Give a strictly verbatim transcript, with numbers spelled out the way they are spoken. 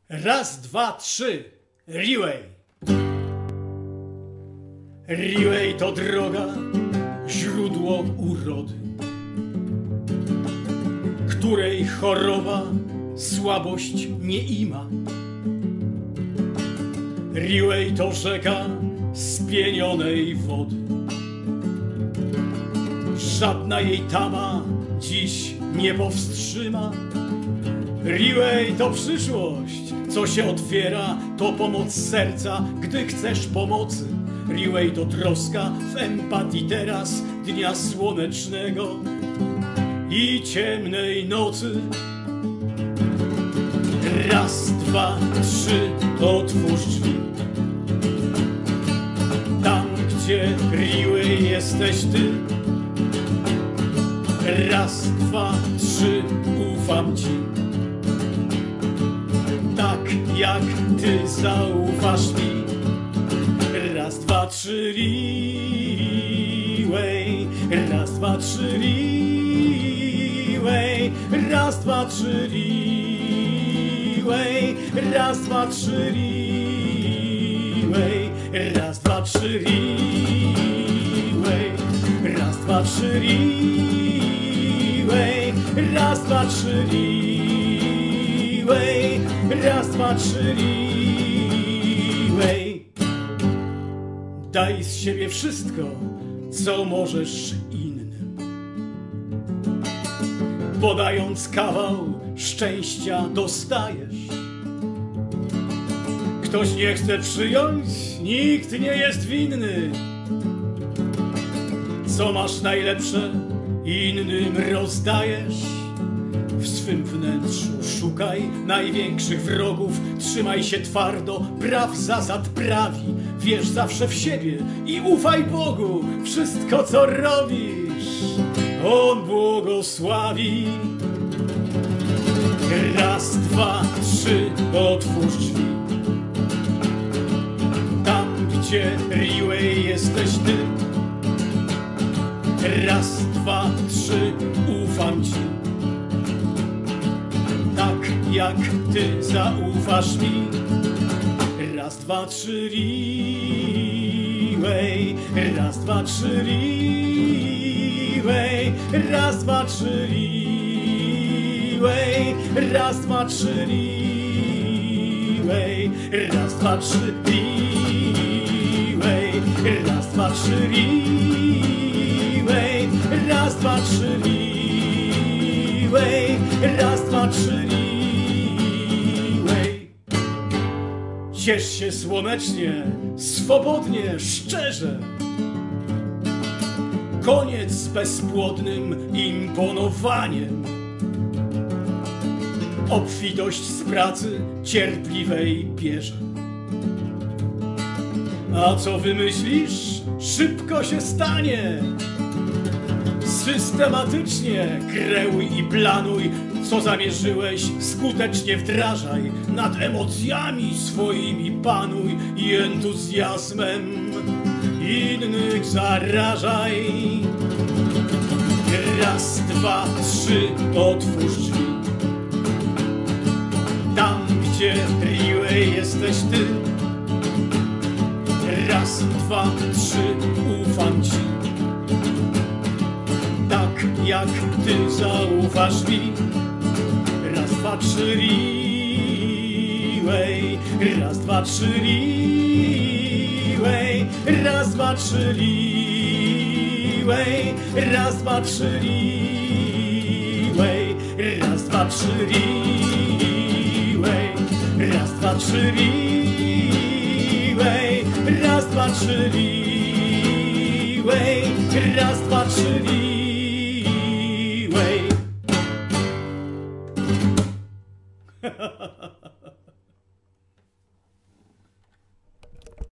Raz, dwa, trzy. Riway. Riway to droga, źródło urody, której choroba słabość nie ima. Riway to rzeka spienionej wody. Żadna jej tama dziś nie powstrzyma. Riway to przyszłość, co się otwiera, to pomoc serca, gdy chcesz pomocy. Riway to troska w empatii teraz dnia słonecznego i ciemnej nocy. Raz, dwa, trzy, otwórz drzwi. Tam, gdzie Riway jesteś ty. Raz, dwa, trzy, ufam ci. Tak jak ty zaufasz mi. Raz, dwa, trzy, Riway. Raz, dwa, trzy, Riway. Raz, dwa, trzy, Riway. Raz, dwa, trzy, Riway. Raz, dwa, trzy, Riway. Raz, dwa, trzy, Riway. Raz, dwa, trzy, Riway. Raz, dwa, trzy, Riway. Daj z siebie wszystko, co możesz innym. Podając kawał szczęścia dostajesz. Ktoś nie chce przyjąć, nikt nie jest winny. Co masz najlepsze, innym rozdajesz. W swym wnętrzu szukaj największych wrogów. Trzymaj się twardo praw, zasad, prawi. Wierz zawsze w siebie i ufaj Bogu. Wszystko, co robisz, On błogosławi. Raz, dwa, trzy, otwórz drzwi. Tam, gdzie Riway jesteś ty. Raz, dwa, trzy, ufam ci. Tak jak ty zaufasz mi. Raz, dwa, trzy, Riway. Raz, dwa, trzy, Riway. Raz, dwa, trzy, Riway. Raz, dwa, trzy, Riway. Raz, dwa, trzy, Riway. Raz, dwa, trzy, Riway. Raz, dwa, trzy, Riway. Raz, dwa, trzy, Riway. Ciesz się słonecznie, swobodnie, szczerze. Koniec z bezpłodnym imponowaniem. Obfitość z pracy cierpliwej bierze. A co wymyślisz, szybko się stanie. Systematycznie kreuj i planuj, co zamierzyłeś, skutecznie wdrażaj. Nad emocjami swoimi panuj i entuzjazmem innych zarażaj. Raz, dwa, trzy, otwórz drzwi. Tam, gdzie Riway jesteś ty. Raz, dwa, trzy, ufam ci. Tak jak ty zaufasz mi. Raz, dwa, trzy, Riway. Raz, dwa, trzy, Riway. Raz, dwa, trzy, Riway. Raz, dwa, trzy, Riway. Raz, dwa, trzy, Riway. Raz, dwa, trzy, Riway. Raz, dwa, trzy, Riway. Raz, dwa, trzy, Riway.